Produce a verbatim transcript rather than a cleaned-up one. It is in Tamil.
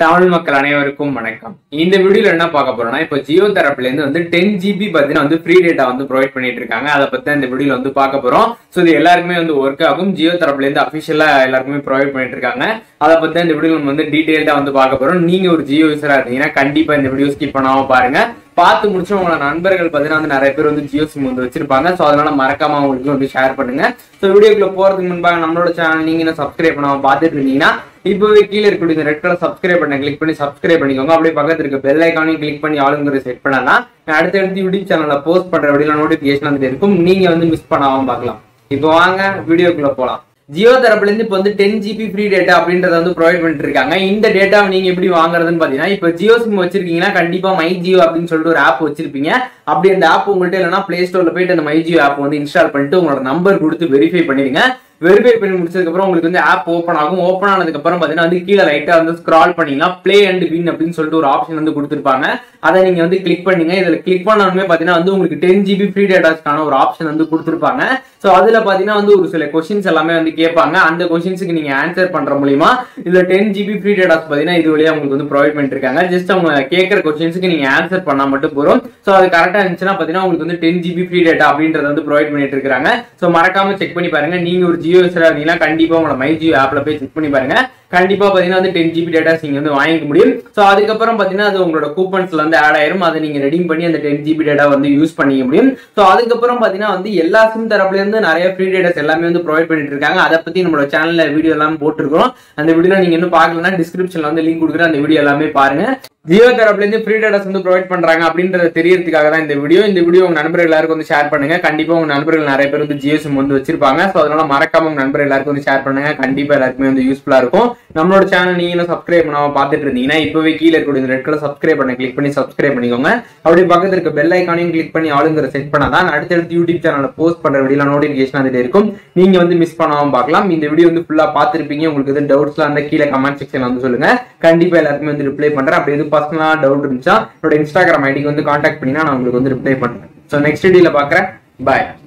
தமிழ் மக்கள் அனைவருக்கும் வணக்கம். இந்த வீடியோல என்ன பார்க்க போறோம்னா, இப்போ ஜியோ தரப்புல இருந்து வந்து டென் ஜிபி பாத்தீங்கன்னா வந்து ஃப்ரீ டேட்டா வந்து ப்ரொவைட் பண்ணிட்டு இருக்காங்க. அதை பத்தி இந்த வீடியோல வந்து பார்க்க போறோம். ஸோ இது எல்லாருக்குமே வந்து ஒர்க் ஆகும். ஜியோ தரப்புல இருந்து அபிஷியலா எல்லாருக்குமே ப்ரொவைட் பண்ணிட்டு இருக்காங்க. அதை பத்தி இந்த வீடியோ நம்ம வந்து டீடைல்டா வந்து பார்க்க போறோம். நீங்க ஒரு ஜியோ யூஸரா இருந்தீங்கன்னா கண்டிப்பா இந்த வீடியோ ஸ்கிப் பண்ணாம பாருங்க. பார்த்து முடிச்சு உங்களோட நண்பர்கள் பார்த்தீங்கன்னா வந்து நிறைய பேர் வந்து ஜியோ சிம் வந்து வச்சிருப்பாங்க. ஸோ அதனால மறக்காம அவங்களுக்கு வந்து ஷேர் பண்ணுங்க. ஸோ வீடியோக்குள்ள போறதுக்கு முன்பாக நம்மளோட சேனல் நீங்க என்ன சப்ஸ்கிரைப் பண்ணாம பார்த்துட்டு இருந்தீங்கன்னா இப்பவே கீழே இருக்கக்கூடிய இந்த ரெட் கலர் சப்ஸ்கிரைப் பண்ண கிளிக் பண்ணி சப்ஸ்கிரைப் பண்ணிக்கோங்க. அப்படியே பக்கத்துல இருக்க பெல் ஐக்கானையும் கிளிக் பண்ணி ஆளுங்கிற செட் பண்ணலாம். அடுத்தடுத்து யூடியூப் சேனல்ல போஸ்ட் பண்ற வீடியோ நோட்டிபிகேஷன் வந்துட்டு இருக்கும். நீங்க வந்து மிஸ் பண்ணாம பார்க்கலாம். இப்போ வாங்க வீடியோக்குள்ள போலாம். ஜியோ தரப்புல இருந்து இப்போ வந்து டென் ஜிபி ஃப்ரீ டேட்டா அப்படின்றத வந்து ப்ரொவைட் பண்ணிட்டு இருக்காங்க. இந்த டேட்டாவை நீங்க எப்படி வாங்குறதுன்னு பாத்தீங்கன்னா, இப்போ ஜியோ சிம் வச்சிருக்கீங்கன்னா கண்டிப்பா மை ஜியோ அப்படின்னு சொல்லிட்டு ஒரு ஆப் வச்சிருப்பீங்க. அப்படி அந்த ஆப் உங்கள்கிட்ட இல்லைன்னா பிளே ஸ்டோர்ல போயிட்டு அந்த மை ஜியோ ஆப் வந்து இன்ஸ்டால் பண்ணிட்டு உங்களோட நம்பர் கொடுத்து வெரிஃபை பண்ணிடுங்க. வெரிஃபை பண்ணி முடிச்சதுக்கு அப்புறம் உங்களுக்கு வந்து ஆப் ஓப்பன் ஆகும். ஓப்பன் ஆனதுக்கு அப்புறம் பாத்தீங்கன்னா வந்து கீழே ரைட்டா வந்து ஸ்க்ரால் பண்ணீங்கன்னா பிளே அண்ட் வின் அப்படின்னு சொல்லிட்டு ஒரு ஆப்ஷன் வந்து கொடுத்துருப்பாங்க. அதை நீங்க வந்து கிளிக் பண்ணீங்க. இதுல கிளிக் பண்ணணுமே பாத்தீங்கன்னா வந்து உங்களுக்கு டென் ஜிபி ஃப்ரீ டேட்டாஸ்க்கான ஒரு ஆப்ஷன் வந்து கொடுத்துருப்பாங்க. ஸோ அதுல பாத்தீங்கன்னா வந்து ஒரு சில கொஸ்டின்ஸ் எல்லாமே வந்து கேட்பாங்க. அந்த கொஸ்டின்ஸுக்கு நீங்க ஆன்சர் பண்ற மூலியமா இதுல டென் ஜிபி ஃப்ரீ டேட்டாஸ் பாத்தீங்கன்னா இது வழியா உங்களுக்கு வந்து ப்ரொவைட் பண்ணிட்டு இருக்காங்க. ஜஸ்ட் அவங்க கேட்கற கொஸ்டின்ஸுக்கு நீங்க ஆன்சர் பண்ணா மட்டும் போதும். ஸோ அது கரெக்டா இருந்துச்சுன்னா பாத்தீங்கன்னா உங்களுக்கு வந்து டென் ஜிபி ஃப்ரீ டேட்டா அப்படின்றத வந்து ப்ரொவைட் பண்ணிட்டு இருக்காங்க. ஸோ மறக்காம செக் பண்ணி பாருங்க. நீங்க ஒரு ஜியோ யூஸரா இருந்தீங்கன்னா கண்டிப்பா உங்களோட மை ஜியோ ஆப்ல போய் செக் பண்ணி பாருங்க. கண்டிப்பா பாத்தீங்கன்னா வந்து டென் ஜிபி டேட்டாஸ் நீங்க வந்து வாங்கிக்க முடியும். ஸோ அதுக்கப்புறம் பாத்தீங்கன்னா அது உங்களோட கூப்பன்ஸ்ல வந்து ஆட் ஆயிரும். அதை நீங்க ரெடீம் பண்ணி அந்த டென் ஜிபி டேட்டா வந்து யூஸ் பண்ணிக்க முடியும். ஸோ அதுக்கப்புறம் பாத்தீங்கன்னா வந்து எல்லா சிம் தரப்புல இருந்து நிறைய ஃப்ரீ டேட்டாஸ் எல்லாமே வந்து ப்ரொவைட் பண்ணிட்டு இருக்காங்க. அதை பத்தி நம்மளோட சேனல்ல வீடியோ எல்லாம் போட்டுருக்கோம். அந்த வீடியோ நீங்க இன்னும் பார்க்கலன்னா டிஸ்கிரிப்ஷன்ல வந்து லிங்க் கொடுக்குறேன். அந்த வீடியோ எல்லாமே பாருங்க. ஜியோ தரப்புல இருந்து ஃப்ரீ டேட்டாஸ் வந்து ப்ரொவைட் பண்றாங்க அப்படின்றது தெரியறதுக்காக தான் இந்த வீடியோ. இந்த வீடியோ உங்க நண்பர்கள் எல்லாருக்கும் வந்து ஷேர் பண்ணுங்க. கண்டிப்பா உங்க நண்பர்கள் நிறைய பேர் வந்து ஜியோ சிம் வந்து வச்சிருப்பாங்க. ஸோ அதனால மறக்காம உங்க நண்பர்கள் எல்லாருக்கும் வந்து ஷேர் பண்ணுங்க. கண்டிப்பா எல்லாருக்குமே வந்து யூஸ்ஃபுல்லா இருக்கும். நம்மளோட சேனல் நீங்க சப்ஸ்கிரைப் பண்ணாம பார்த்துட்டு இருந்தீங்கன்னா இப்பவே கீழே இருக்கக்கூடிய ரெட் கலர் சப்ஸ்கிரைப் பண்ண கிளிக் பண்ணி சப்ஸ்கிரைப் பண்ணிக்கோங்க. அப்படியே பக்கத்துல இருக்க பெல் ஐக்கானையும் கிளிக் பண்ணி ஆளுங்கிற செட் பண்ணாதான் அடுத்தடுத்து யூடியூப் சேனல்ல போஸ்ட் பண்ற வீடியோ நோட்டிபிகேஷன் வந்துட்டு இருக்கும். நீங்க வந்து மிஸ் பண்ணாம பார்க்கலாம். இந்த வீடியோ வந்து ஃபுல்லா பார்த்திருப்பீங்க. உங்களுக்கு எதுவும் டவுட்ஸ்லாம் இருந்தா கீழே கமெண்ட் செக்ஷன்ல வந்து சொல்லுங்க. கண்டிப்பா எல்லாருக்குமே வந்து ரிப்ளை பண்றேன். அப்படி எதுவும் பர்சனலா டவுட் இருந்துச்சா என்னோட இன்ஸ்டாகிராம் ஐடிக்கு வந்து கான்டாக்ட் பண்ணினா நான் உங்களுக்கு வந்து ரிப்ளை பண்றேன். ஸோ நெக்ஸ்ட் வீடியோல பாக்குறேன். பாய்.